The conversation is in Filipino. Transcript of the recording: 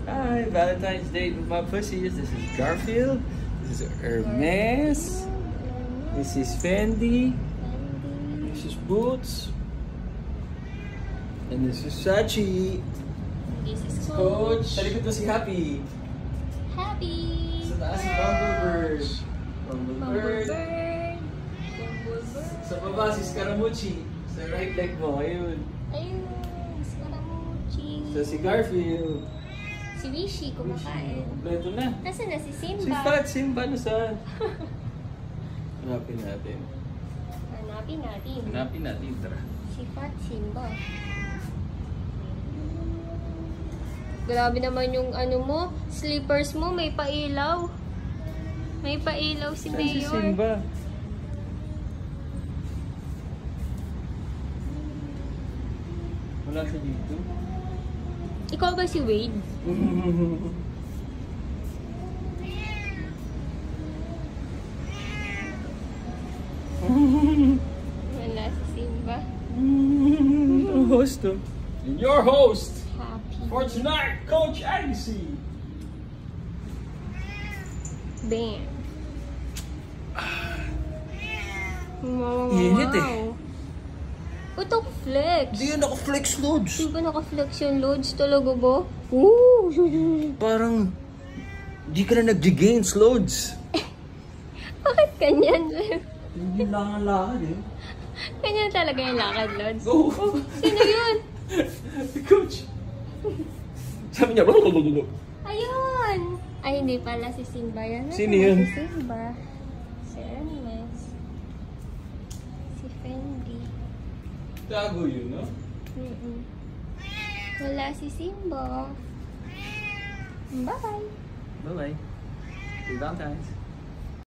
Hi, Valentine's Day with my pussies. This is Garfield. This is Hermes. This is Fendi. This is Boots. And this is Sachi. This is Coach. Sa likod mo si Happy. Happy. Sa taas si Bumblebird. Bumblebird. Sa baba si Scaramucci. Sa right leg mo, ayun. Ayun, Scaramucci. So si Garfield. Si Wishy kumakain. Kompleto na. Nasaan na si Simba? Si Fat Simba nasaan? Hanapin natin. Hanapin natin. Hanapin natin, tara. Si Fat Simba. Grabe naman yung ano mo, slippers mo, may pailaw. May pailaw si Saan si Mayor. Simba? Wala siya dito. Ikaw ba si Wade? Wala si Simba. Ang host to. And your host Happy. for tonight, Coach Agassi. Bam. Wow. Init eh. Ba't ako flex? Hindi yun naka-flex loads. Di ba naka-flex yung loads talaga ba? Woo! Parang di ka na nag-gains loads. Bakit kanyan? Hindi lang ang lakad eh. Kanyan talaga yung lakad, loads. Go! Sino yun? Coach! Sabi niya, Ayun! Ay, hindi pala si Simba yan. Sino yun? Si Simba. Si Hermes. Si Fendi. Tago yun, no? Wala si Simba. Bye! Bye-bye. Happy Valentine's.